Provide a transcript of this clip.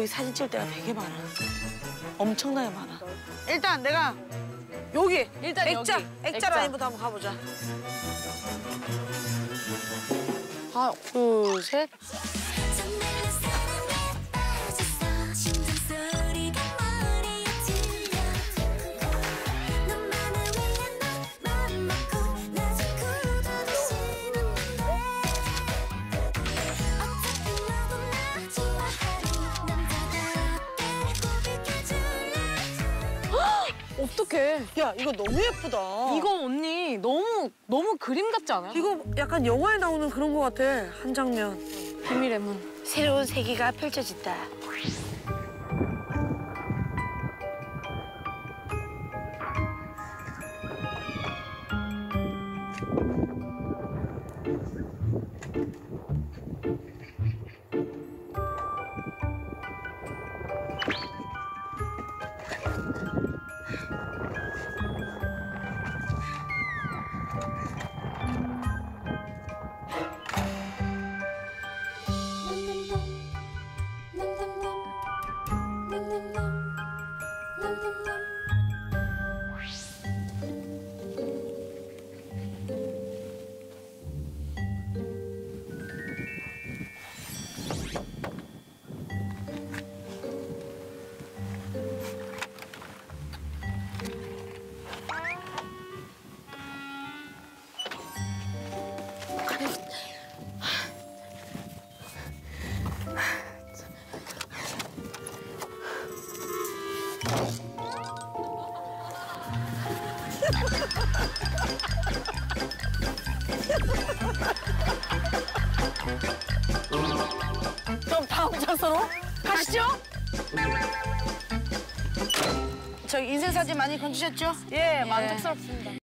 여기 사진 찍을 때가 되게 많아. 엄청나게 많아. 일단 내가 여기 일단 액자 액자. 라인부터 한번 가보자. 하나, 둘, 셋. 어떡해. 야, 이거 너무 예쁘다. 이거 언니 너무 그림 같지 않아요? 이거 약간 영화에 나오는 그런 거 같아. 한 장면. 비밀의 문. 새로운 세계가 펼쳐진다. 그럼 다음 장소로 가시죠. 저 인생 사진 많이 건지셨죠? 예, 만족스럽습니다.